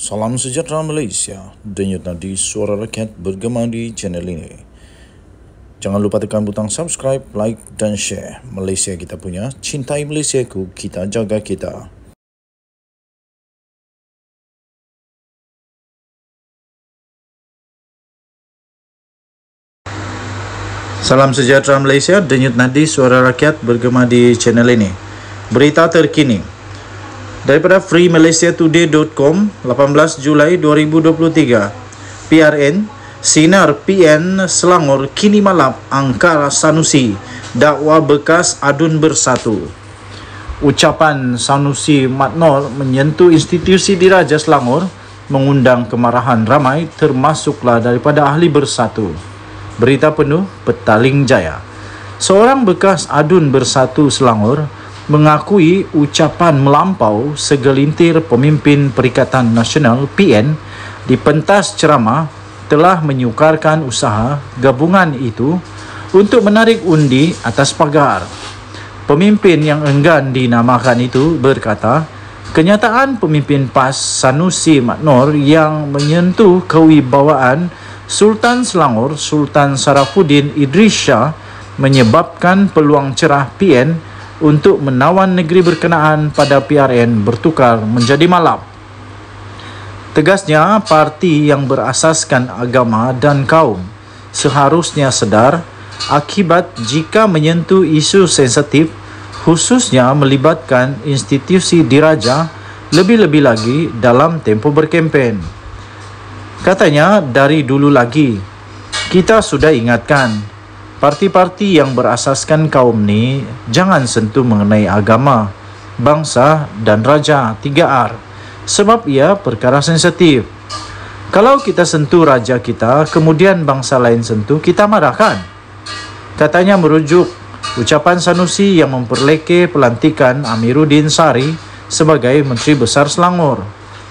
Salam sejahtera Malaysia, denyut nadi suara rakyat bergema di channel ini. Jangan lupa tekan butang subscribe, like dan share. Malaysia kita punya, cintai Malaysiaku, kita jaga kita. Salam sejahtera Malaysia, denyut nadi suara rakyat bergema di channel ini. Berita terkini daripada freemalaysiatoday.com 18 Julai 2023. PRN, Sinar PN Selangor kini malap angkara Sanusi, dakwa bekas adun bersatu. Ucapan Sanusi Matnor menyentuh institusi diraja Selangor mengundang kemarahan ramai, termasuklah daripada ahli bersatu. Berita penuh Petaling Jaya. Seorang bekas adun bersatu Selangor mengakui ucapan melampau segelintir pemimpin Perikatan Nasional PN di pentas ceramah telah menyukarkan usaha gabungan itu untuk menarik undi atas pagar. Pemimpin yang enggan dinamakan itu berkata, kenyataan pemimpin PAS Sanusi Matnor yang menyentuh kewibawaan Sultan Selangor Sultan Sarafuddin Idris Shah menyebabkan peluang cerah PN untuk menawan negeri berkenaan pada PRN bertukar menjadi malap. Tegasnya, parti yang berasaskan agama dan kaum seharusnya sedar akibat jika menyentuh isu sensitif, khususnya melibatkan institusi diraja, lebih-lebih lagi dalam tempoh berkempen. Katanya, dari dulu lagi kita sudah ingatkan parti-parti yang berasaskan kaum ni jangan sentuh mengenai agama, bangsa dan raja 3R sebab ia perkara sensitif. Kalau kita sentuh raja kita, kemudian bangsa lain sentuh, kita marahkan. Katanya merujuk ucapan Sanusi yang memperleke pelantikan Amiruddin Sari sebagai Menteri Besar Selangor.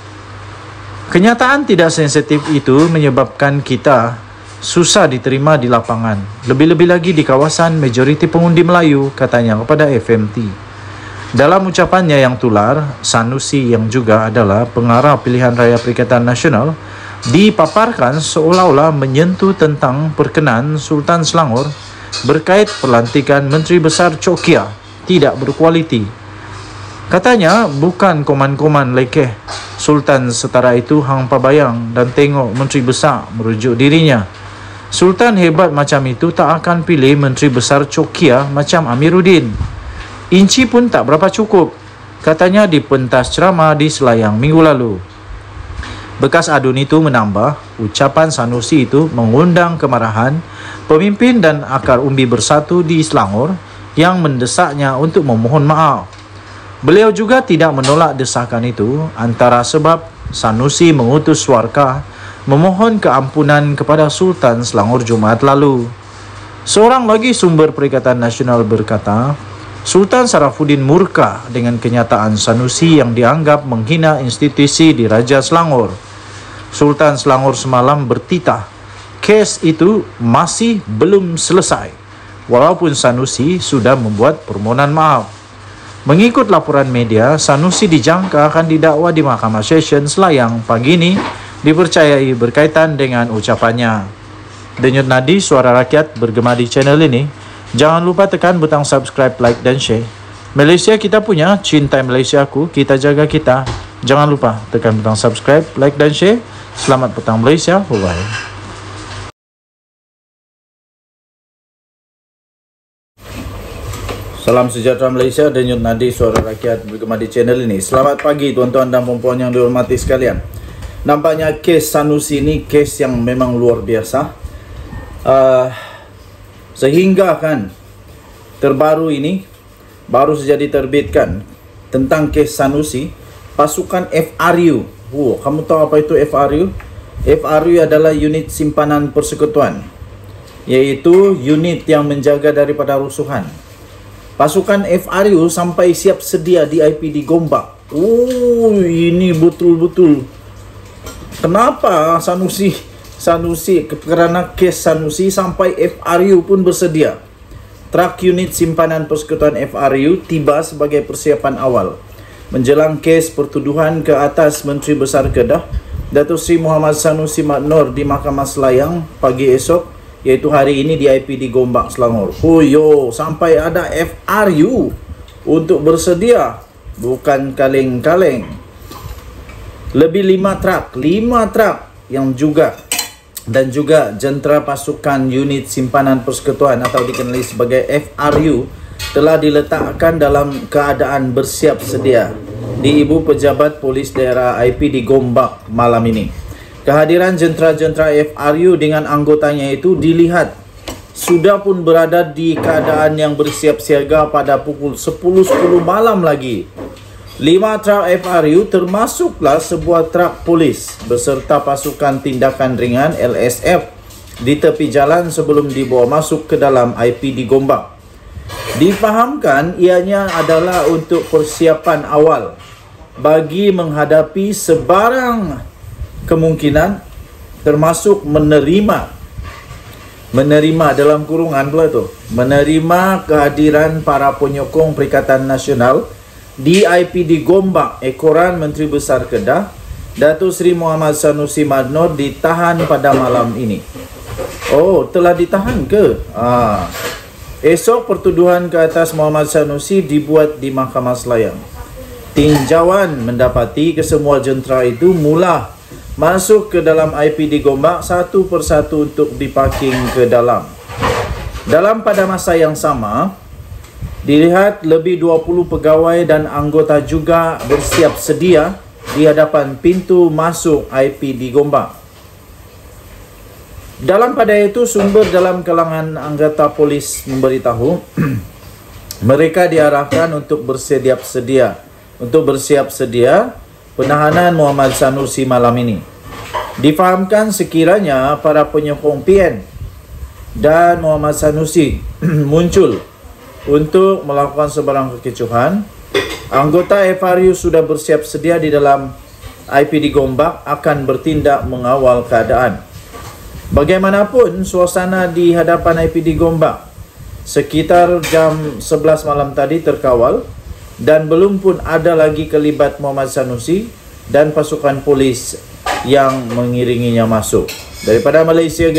Kenyataan tidak sensitif itu menyebabkan kita susah diterima di lapangan, lebih-lebih lagi di kawasan majoriti pengundi Melayu, katanya kepada FMT. Dalam ucapannya yang tular, Sanusi yang juga adalah pengarah pilihan raya Perikatan Nasional dipaparkan seolah-olah menyentuh tentang perkenan Sultan Selangor berkait pelantikan Menteri Besar Cokia tidak berkualiti. Katanya bukan koman-koman lekeh, Sultan setara itu hang pabayang dan tengok Menteri Besar merujuk dirinya. Sultan hebat macam itu tak akan pilih Menteri Besar Cokia macam Amiruddin. Inci pun tak berapa cukup, katanya di pentas ceramah di Selayang minggu lalu. Bekas adun itu menambah, ucapan Sanusi itu mengundang kemarahan pemimpin dan akar umbi bersatu di Selangor yang mendesaknya untuk memohon maaf. Beliau juga tidak menolak desakan itu antara sebab Sanusi mengutus warka memohon keampunan kepada Sultan Selangor Jumaat lalu. Seorang lagi sumber Perikatan Nasional berkata, Sultan Sarafuddin murka dengan kenyataan Sanusi yang dianggap menghina institusi di Raja Selangor. Sultan Selangor semalam bertitah, kes itu masih belum selesai, walaupun Sanusi sudah membuat permohonan maaf. Mengikut laporan media, Sanusi dijangka akan didakwa di Mahkamah Session Selayang pagi ini, dipercayai berkaitan dengan ucapannya. Denyut nadi suara rakyat bergema di channel ini. Jangan lupa tekan butang subscribe, like dan share. Malaysia kita punya, cintai Malaysiaku, kita jaga kita. Jangan lupa tekan butang subscribe, like dan share. Selamat petang Malaysia. Bye-bye. Salam sejahtera Malaysia, denyut nadi suara rakyat bergema di channel ini. Selamat pagi tuan-tuan dan puan-puan yang dihormati sekalian. Nampaknya kes Sanusi ini kes yang memang luar biasa, sehingga kan terbaru ini baru saja diterbitkan tentang kes Sanusi, pasukan FRU. Kamu tahu apa itu FRU? FRU adalah unit simpanan persekutuan, yaitu unit yang menjaga daripada rusuhan. Pasukan FRU sampai siap sedia di IPD Gombak. Ini betul-betul. Kenapa Sanusi kerana kes Sanusi sampai FRU pun bersedia. Truk unit simpanan persekutuan FRU tiba sebagai persiapan awal. menjelang kes pertuduhan ke atas Menteri Besar Kedah Datuk Seri Muhammad Sanusi Mat Noor di Mahkamah Selayang pagi esok, iaitu hari ini di IPD Gombak, Selangor. Huyo, sampai ada FRU untuk bersedia, bukan kaleng-kaleng. Lebih 5 truk yang juga dan juga jentera pasukan unit simpanan persekutuan atau dikenali sebagai FRU telah diletakkan dalam keadaan bersiap sedia di Ibu Pejabat Polis Daerah IPD Gombak malam ini. Kehadiran jentera-jentera FRU dengan anggotanya itu dilihat sudah pun berada di keadaan yang bersiap siaga pada pukul 10.10 malam lagi. 5 truk FRU termasuklah sebuah truk polis beserta pasukan tindakan ringan LSF di tepi jalan sebelum dibawa masuk ke dalam IPD Gombak. Difahamkan ianya adalah untuk persiapan awal bagi menghadapi sebarang kemungkinan, termasuk menerima dalam kurungan pula tu, menerima kehadiran para penyokong Perikatan Nasional di IPD Gombak. Ekoran Menteri Besar Kedah Datuk Seri Muhammad Sanusi Mat Noor ditahan pada malam ini. Oh, telah ditahan ke? Esok pertuduhan ke atas Muhammad Sanusi dibuat di Mahkamah Selayang. Tinjauan mendapati kesemua jentera itu mula masuk ke dalam IPD Gombak satu persatu untuk diparking ke dalam. Pada masa yang sama, dilihat lebih 20 pegawai dan anggota juga bersiap sedia di hadapan pintu masuk IPD Gombak. Pada itu, sumber dalam kalangan anggota polis memberitahu mereka diarahkan untuk bersiap sedia penahanan Muhammad Sanusi malam ini. Difahamkan sekiranya para penyokong PN dan Muhammad Sanusi muncul untuk melakukan sebarang kekecohan, anggota FRU sudah bersiap sedia di dalam IPD Gombak akan bertindak mengawal keadaan. Bagaimanapun, suasana di hadapan IPD Gombak sekitar jam 11 malam tadi terkawal dan belum pun ada lagi kelibat Muhammad Sanusi dan pasukan polis yang mengiringinya masuk. Daripada Malaysia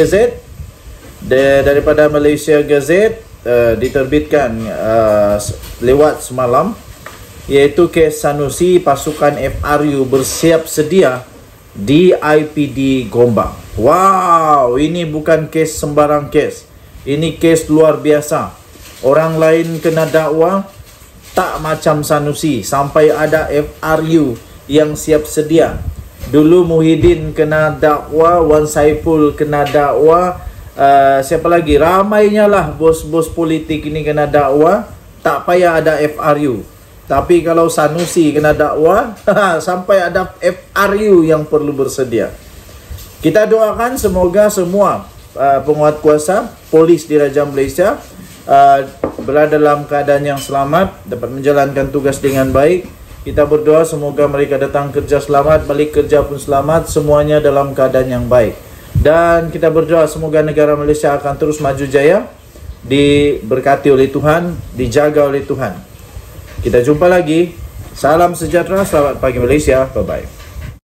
Gazette diterbitkan lewat semalam, iaitu kes Sanusi pasukan FRU bersiap sedia di IPD Gombak. Wow, ini bukan kes sembarang kes. Ini kes luar biasa. Orang lain kena dakwa tak macam Sanusi, sampai ada FRU yang siap sedia. Dulu Muhyiddin kena dakwa, Wan Saiful kena dakwa, siapa lagi? Ramainya lah bos-bos politik ini kena dakwa, tak payah ada FRU. Tapi kalau Sanusi kena dakwa, sampai ada FRU yang perlu bersedia. Kita doakan semoga semua penguat kuasa polis di Raja Malaysia berada dalam keadaan yang selamat, dapat menjalankan tugas dengan baik. Kita berdoa semoga mereka datang kerja selamat, balik kerja pun selamat, semuanya dalam keadaan yang baik. Dan kita berdoa semoga negara Malaysia akan terus maju jaya, diberkati oleh Tuhan, dijaga oleh Tuhan. Kita jumpa lagi. Salam sejahtera, selamat pagi Malaysia. Bye-bye.